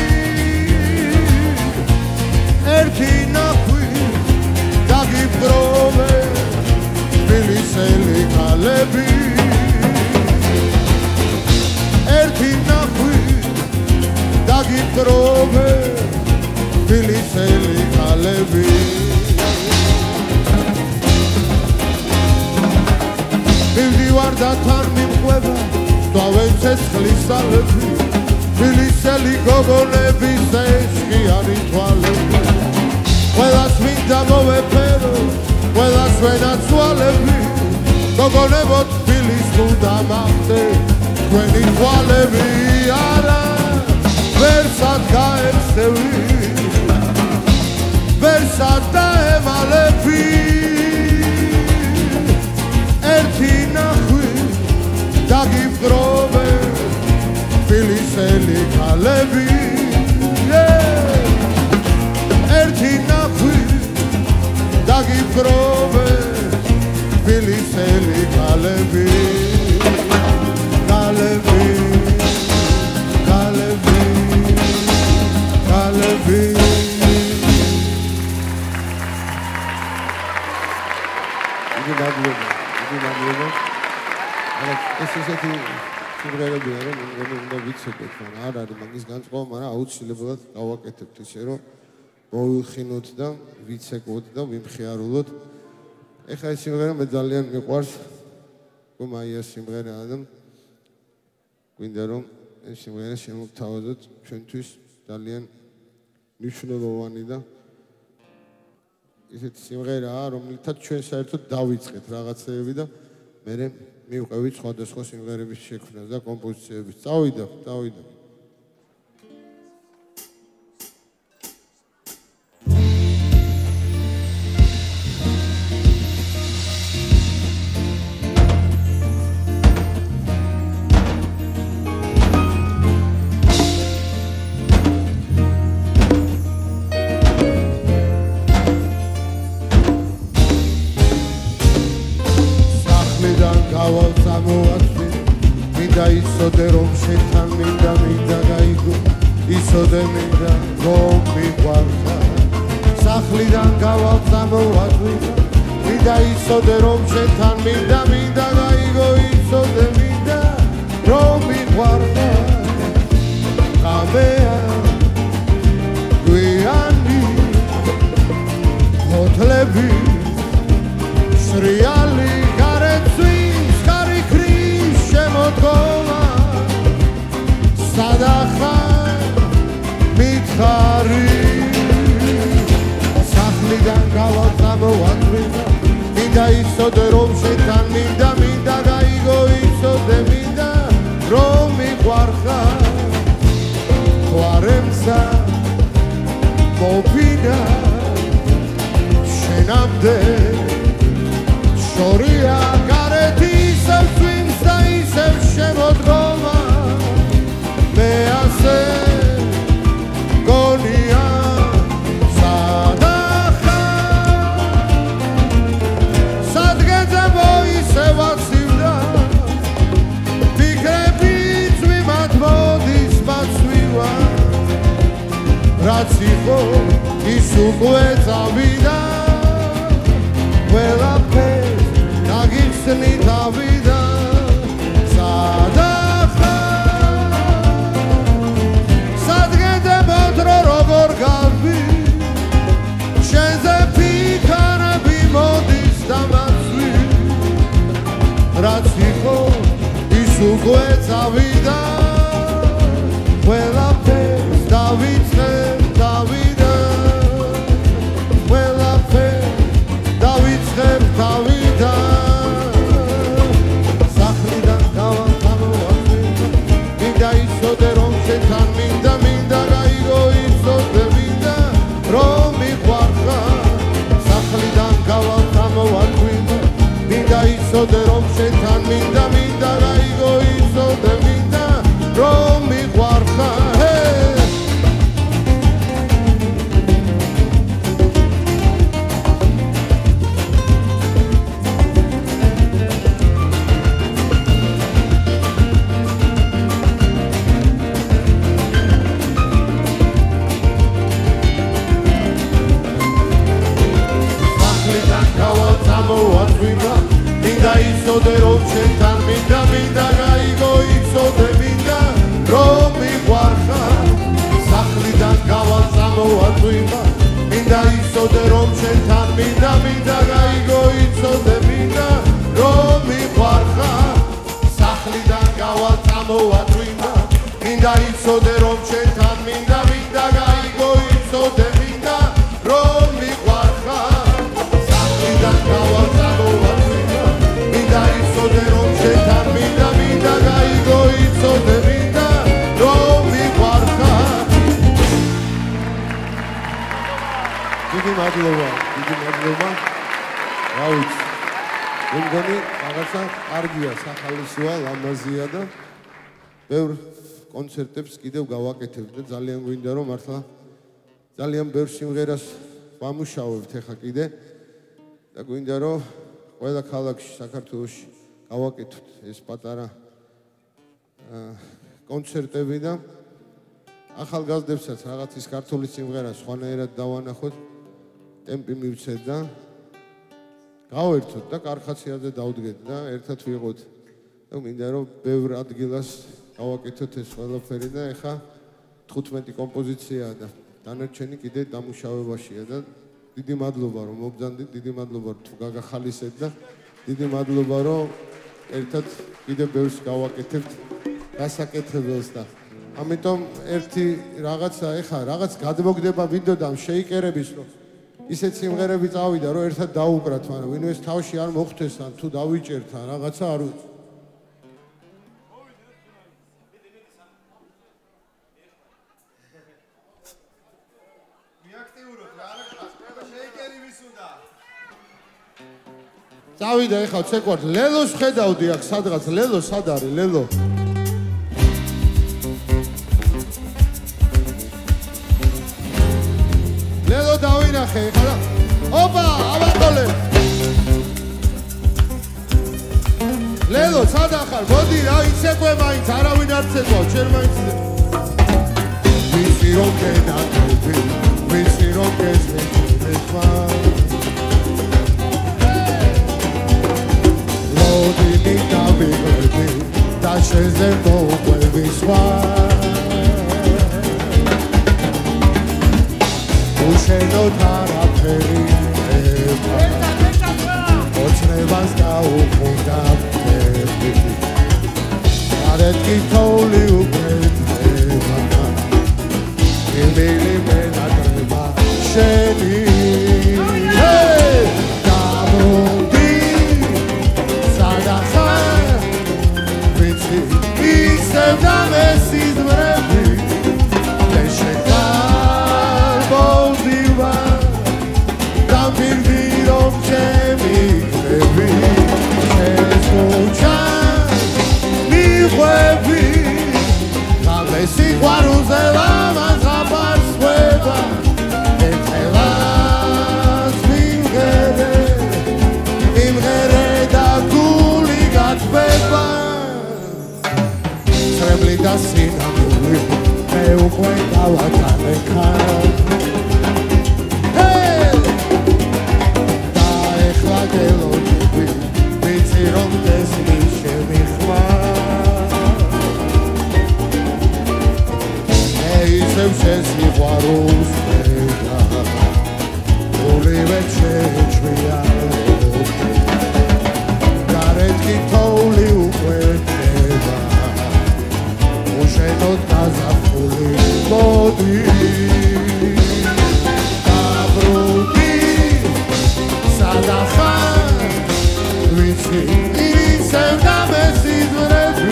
ერთი ნახვი დაგიბროვე თბილისელი ქალები ერთი ნახვი დაგიბროვე თბილისელი ქალები მივდივარ და თან მიმყვება დავენ ცეცხლის სალები თბილისელი გოგონების ეშხიანი თვალები ყველას მინდა მოვეფერო ყველას ვენაცვალები გოგონებო თბილის მუდამამდე თქვენი თვალები არა ვერსად გაექცევი ვერსად დაემალები ერთი ნახვი დაგიბროვე თბილისელი ქალები ერთი ნახვი დაგიბროვე თბილისელი ქალები ქალები ქალები ქალები ეს ესეთი სიმღერებია რომ უნდა ვიცოდეთ მაგრამ არ არის მაგის განწყობა მაგრამ აუცილებლად გავაკეთებთ ისე რომ მოვიხინოთ და ვიცეკოთ და ვიმხიარულოთ ეხლა ეს სიმღერა მე ძალიან მიყვარს მაია სიმღერაა და გვინდა რომ ეს სიმღერა შემოვთავაზოთ ჩვენთვის ძალიან მნიშვნელოვანი და ისეთი სიმღერაა რომლითაც ჩვენ საერთოდ დავიწყეთ რაღაცეები და მერე მივყევით სხვადასხვა სიმღერების შექმნას და კომპოზიციების. წავიდა. ისოდე რომ შეთან მინდა გაიგო ისოდე მინდა რომ მიყვარხა სახლიდან გავალწამოვაძვი მინდა ისოდე რომ შეთან მინდა გაიგო ისოდე მინდა რომ მიყვარხა გამეა გვიანი მოთლები სრიალი გარეცვის გარიქრის შემოდგომა სადახარ იცოდე რომ შენთან მინდა გაიგო იცოდე მინდა რომ მიყვარხარ ყვარემსა მოფინა შენამდე შორია გარეთ ისევ წვიმს და ისევ შემოდგომა მე ასე გონია რაც იყო ის უკვე წავიდა ყველაფერს დაგიხსნი თავიდან სადგედებოდ როგორ გავი შენზე ფიქრები მოდის და მაცვი რაც იყო ის უკვე წავიდა ყველაფერს დავიწყე სახლიდან გავამთავრე მინდა იცოდე რომ შენთან მინდა გაიგო იცოდე მინდა რომ მიყვარხარ სახლიდან გავამთავრე მინდა იცოდე რომ შენთან მინდა გაიგო იცოდე მინდა რომ მიყვარხარ მინდა იცოდე რომ შენთან მინდა გაიგო იცოდე მინდა რომ მიყვარხარ სახლიდან გავაწამოვარდვინა მინდა იცოდე რომ შენთან მინდა გაიგო იცოდე მინდა რომ მიყვარხარ სახლიდან გავაწამოვარდვინა მინდა იცოდე რომ შენთან მინდა გაიგო იცოდე მინდა რომ მიყვარხარ სახლიდან გავაწამოვარდვინა მინდა იცოდე რომ შენთან მინდა გაიგო იცოდე მინდა რომ მიყვარხარ დიდი მადლობა რა ვიცი მე მგონი რაღაცა კარგია სახალისოა ლამაზია და ბევრ კონცერტებს კიდევ გავაკეთებთ და ძალიან გვინდა რომ მართლა ძალიან ბევრ სიმღერას ვამუშავებთ ახლა კიდე და გვინდა რომ ყველა ქალაქში საქართველოში გავაკეთოთ ეს პატარა კონცერტები და ახალგაზრდებსაც რაღაც ის ქართული სიმღერა სხვანაირად დავანახოთ ტემპი მივცეთ და გავერთოთ და კარხაციაზე დავდგეთ და ერთად ვიყოთ და მინდა რომ ბევრ ადგილას გავაკეთოთ ეს ყველაფერი და ეხა 15 კომპოზიციაა და დანარჩენი კიდე დამუშავებაშია და დიდი მადლობა რომ მოგძანდით, დიდი მადლობა რომ თუ გაგახალისეთ და დიდი მადლობა რომ ერთად კიდე ბევრს გავაკეთებთ გასაკეთებელს და ამიტომ ერთი რაღაცა ეხა რაღაც გადმოგდება ვიდეოდან შეიკერების რომ ისეთ სიმღერები წავიდა რომ ერთად დაუკრათ, მაგრამ ვინმე ეს თავში არ მოხვდეს ან თუ დავიჭერთ ან რაღაცა არ ვიცი. მიაქტიუროთ რა არა შეიკერი ვის უნდა. წავიდა ეხა ცეკვართ ლელოს ხედავდი აქ სადღაც ლელო სად არის ლელო ლელო დავინახე ეხლა ოპა ავატოლე ლელო სადა ხარ მოდი რა იცეკვე მაინც არავინ არ ცეკვავ შენ მაინც ვიცი რომ გენაკები ვიცი რომ გესმევა როდი დავიგები და შეზე მოყვები სხვა უშენოდ არაფერი ოჩნებას გაუხუნდა არეთკი თოვლი უკრედება იმილი მენატრება შენი დამოდი და სინამდვილე მე უკვე გავატანე ხარ და ეხლა გელოდი ვიცი რომ დესმის შემიხმა ისევ შესიყვარულს ხედა ორივე შეჩვია გარეთკი თოვლი უკვე ხდება უშენოდ გაზაფხული მოდი დაბრუნდი სადა ხარ ვიცი ისევ დამესიძვრები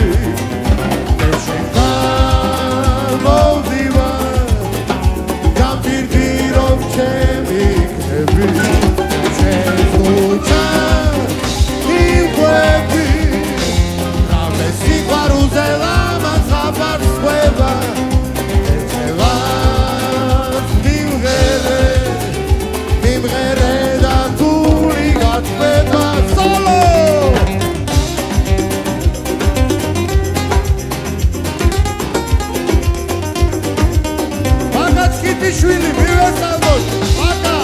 შვილი მივესალმოთ აკა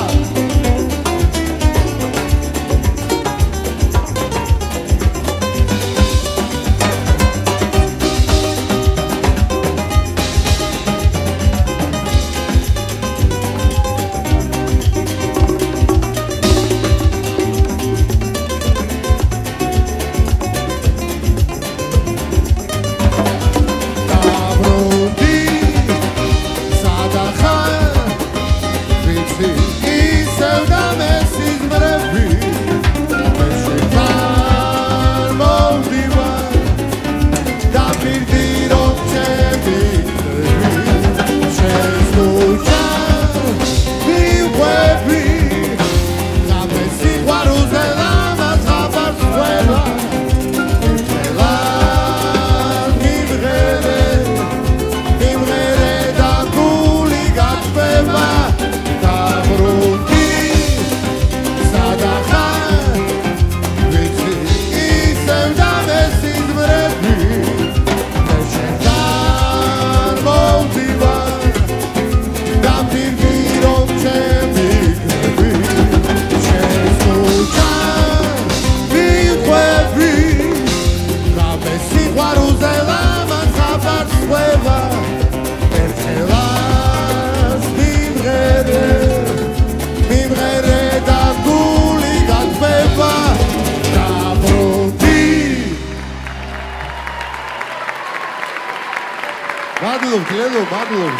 მადლობ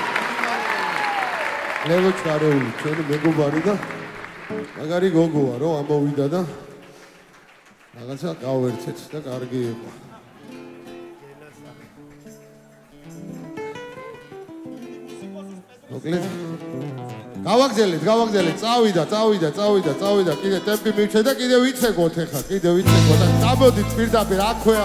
ლევო ჩარეული ჩვენი მეგობარი და მაგარი გოგოა რომ ამოვიდა და რაღაცა გავერთეთ და კარგი იყო მოკლედ გავაგზელეთ წავიდა კიდე ტემპი მივჩე და კიდე ვიცეკოთ ეხა და წამოდით პირდაპირ აქვე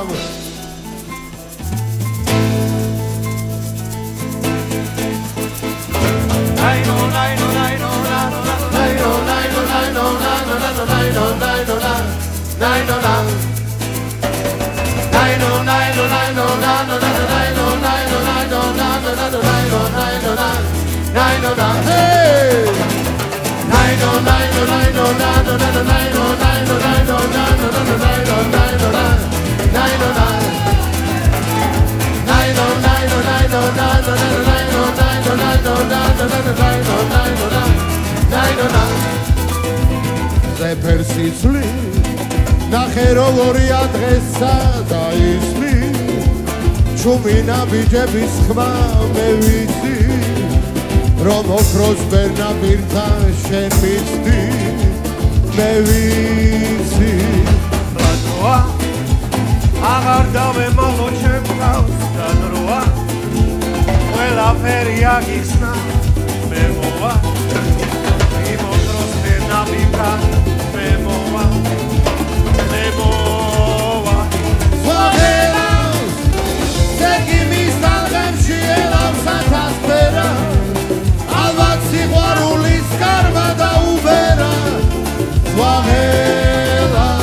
რეპერსიცლი ნახე როგორი ადრესა დაისმი ჩუმინა ბიჯების ხმა მე ვიცი რომ ოქროს ბერნაბირთან შენ მიცდი მე ვიცი ბატოა აღარ დავემალო ჩემს დადროა ყველაფერი აგიხსნა მე მოვა იმ ოქროს ბერნაბირთან მე მოვა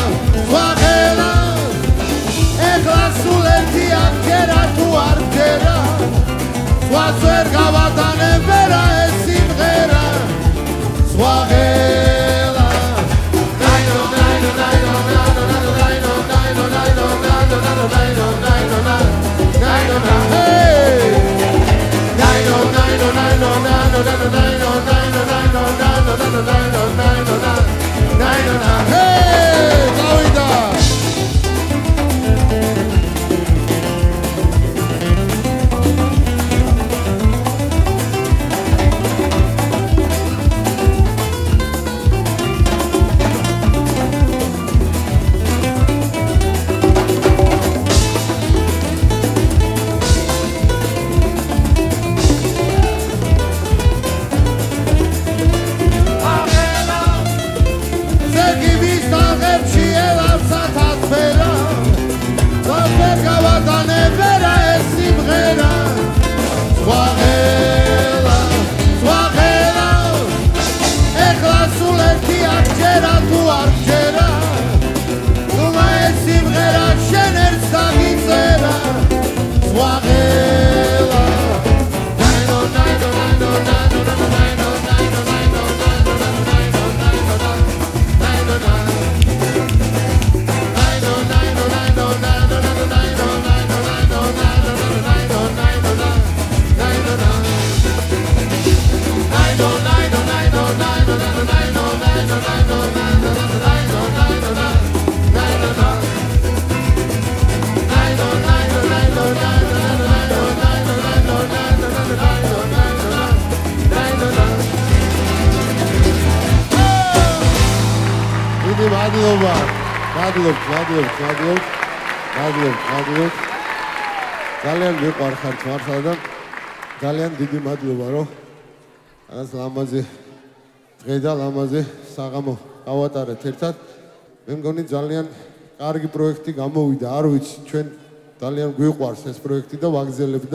Ela, ela, ela, ela, ela, სხვას ვერ გავატანებ ვერა ეს სიმღერა სხვა ღელა ძალიან მიყვარხართ მართლა და ძალიან დიდი მადლობა რომ რაღაც ლამაზი დღე და ლამაზი საღამო გავატარეთ ერთად. მე მგონი ძალიან კარგი პროექტი გამოვიდა, არ ვიცი, ჩვენ ძალიან გვიყვარს ეს პროექტი და ვაგზელებთ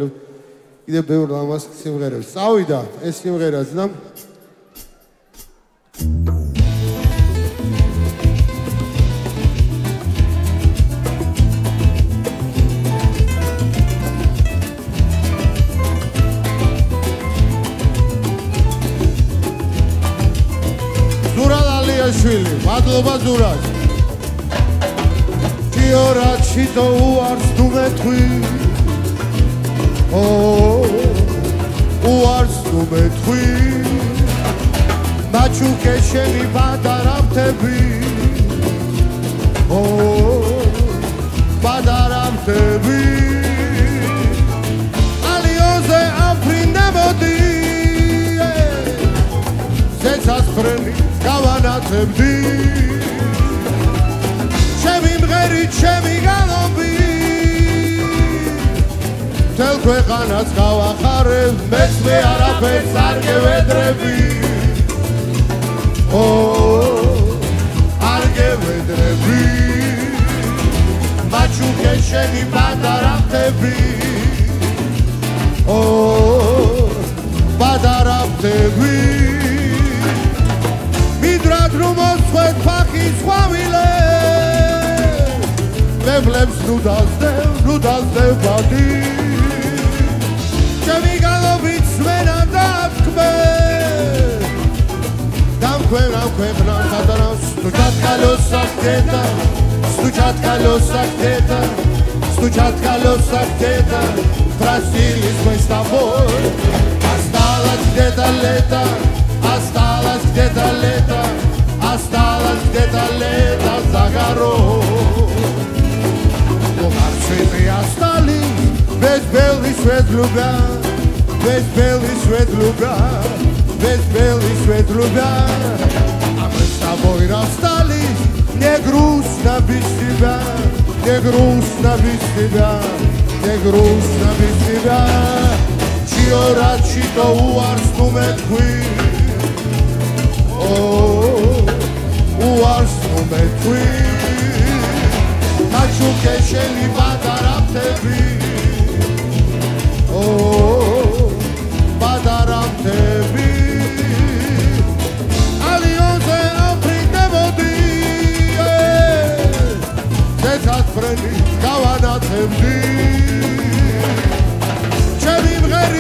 კიდევ ბევრ ლამაზ სიმღერებს. წავიდა ეს სიმღერაც და შვილი, მადლობა ზურას. ჯიორაჩი თო უარს თუ მეთხვი. უარს თუ მეთხვი. მაჩუკე შენი ბადარამთები. ბადარამთები. ალიოზე აფრინდებოდი. ზეცასფრენი გავანათებდი ჩემი მღერი ჩემი გალობი მთელ ქვეყანას გავახარებ მეც მე არაფერს არ გევედრები არ გევედრები მაჩუკე შენი ბადარამთები ბადარამთები Rumosquet pakis famile Mevlems nudazde badi Chemi galovits mena datkme Damkve nam Stučat колеса где-то Простились мы с тобой Осталось где-то лето Осталось где-то лето Осталось где-то лето за горой Мужчины остались Весь белый свет любя Весь белый свет любя Весь белый свет любя А мы с тобой расстались Не грустно без тебя Не грустно без тебя Не грустно без тебя Чиорачи то уарс туметхуи უარს მომეთვი მაჩუკე შენი ბადარამთები ბადარამთები ალიონზე აფრინდებოდი ზეცასფრენი გავანათებდი ჩემი მღერი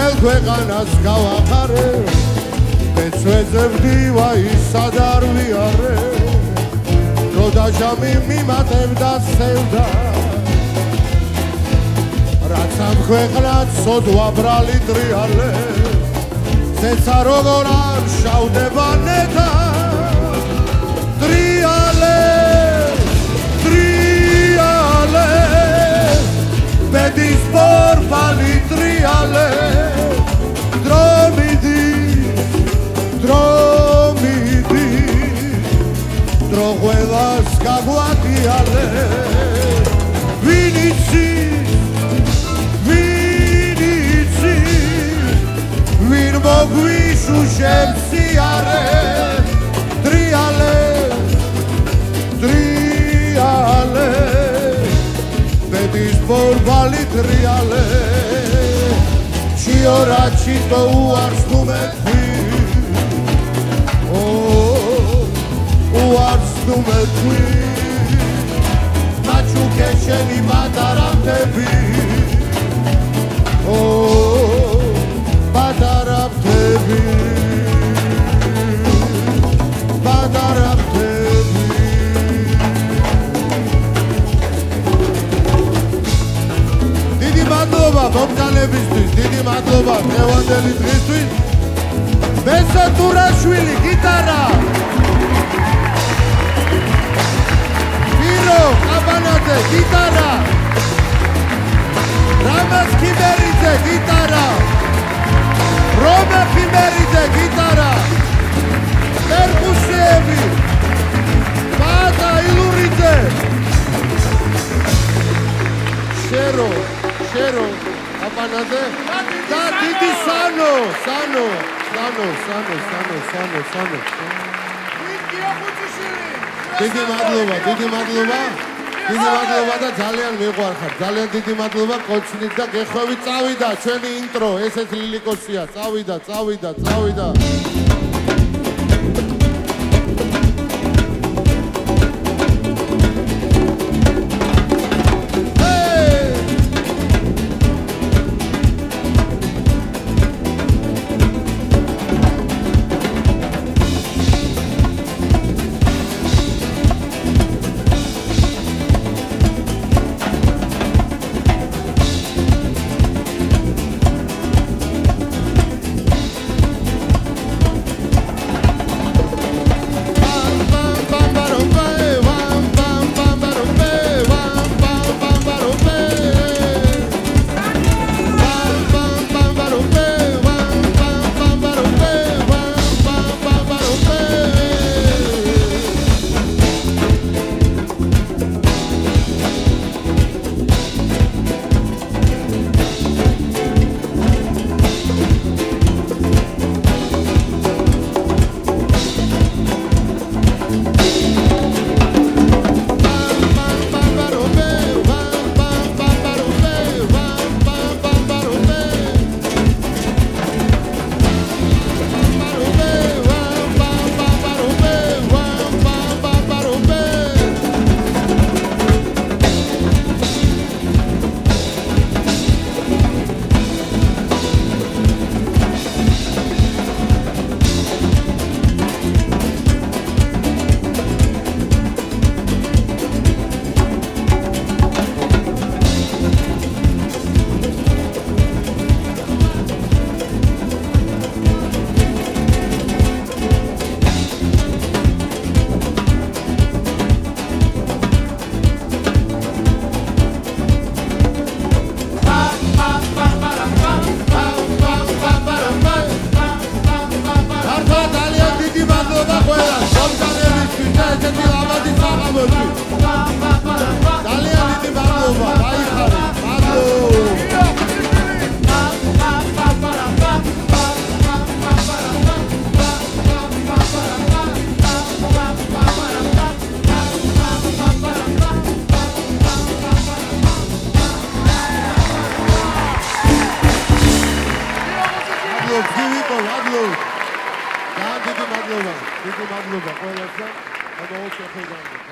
მთელ ქვეყანას გავახარე მეცვეზე ვდივა ისად არ ვიარე რო დაჟამი მიმატებდა სევდა რაც ამ ქვეყნად სოდვა ბრალი ტრიალე ზეცა როგორ არ შავდება ნეტა ტრიალე ტრიალე ბედის ბორბალი ტრიალე დრომიდი დრომიდი დრო ყველას გაგვადიალე ვინიცი ვინიცი ვინ მოგვიშუშებს სიარე ტრიალე ტრიალე ბედის ბორბალი ტრიალე ჩიორა ჩიტო უარს თუ მეთქვი უარს თუ მეთქვი მაჩუკე შენი პატარა მთები პატარა მთები პატარა მთები დიდი მადლობა მომგანებისთვის დიდი მადლობა დღევანდელი დღისთვის ბესო ტურაშვილი გიტარა ვირო აბანაძე გიტარა რამაზ ქიმერიძე გიტარა რომა ქიმერიძე გიტარა პერკუსიები ბატა ილურიძე შერო აბანაძე და დიდი სანო დიდი მადლობა და ძალიან მიყვარხარ ძალიან დიდი მადლობა კოცნით და გეხვევით წავიდა ჩვენი ინტრო ესეც ლილიკოსია წავიდა დიდი მადლობა ყველას და ამაოჩ ახლა